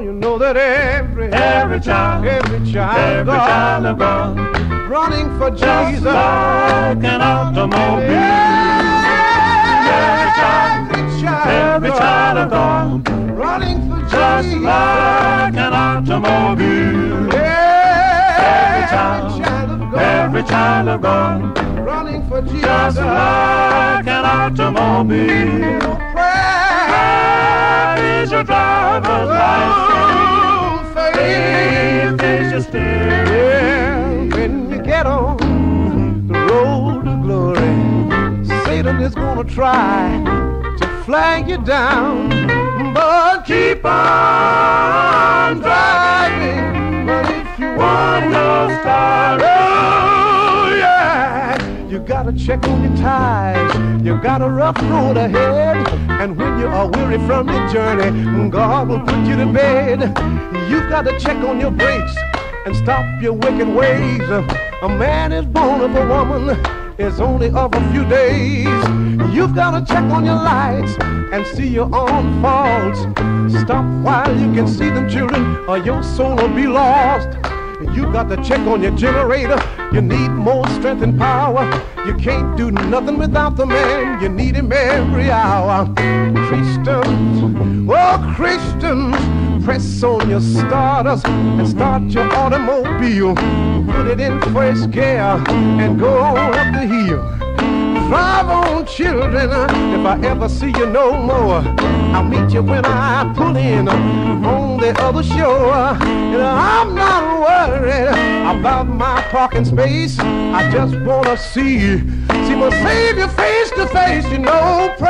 you know that every child of God running for just Jesus, like an automobile. Every child of God running for just Jesus, like an automobile. Every child of God running for Jesus, just like an automobile. Prayer is your driver's license. Faith is your steering. Yeah, when you get on the road to glory, Satan is gonna try to flag you down, but keep on driving. But if you want to start, oh yeah, you gotta check on your tires. You got a rough road ahead, and when you are weary from your journey, God will put you to bed. You've got to check on your brakes and stop your wicked ways. A man is born of a woman is only of a few days. You've got to check on your lights and see your own faults. Stop while you can see them, children, or your soul will be lost. You got to check on your generator. You need more strength and power. You can't do nothing without the man. You need him every hour. Christians, oh Christians, press on your starters and start your automobile. Put it in first gear and go on up the hill. Drive on, children, if I ever see you no more, I'll meet you when I pull in on the other shore. I'm not worried about my parking space. I just wanna see my Savior face to face.